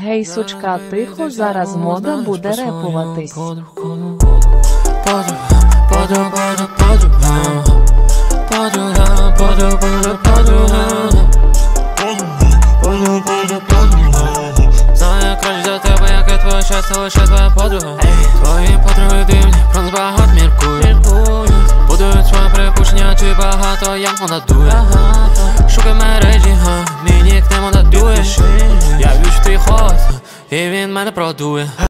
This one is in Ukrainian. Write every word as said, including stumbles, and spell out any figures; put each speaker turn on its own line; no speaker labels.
Гей, сучка, тихо, зараз мода буде репуватись.
Подруга, подруга, подруга, подруга, подруга, подруга, подруга, подруга, подруга. Знаю краще за тебе, яке твоє щастя, лише твоя подруга. Твої подруги дивні, про нас багато міркують. Будують своє припущення, чи багато як вона дує. Шукай мережі, мій нік не вона дує. Я вічу твій ход, і він мене продує.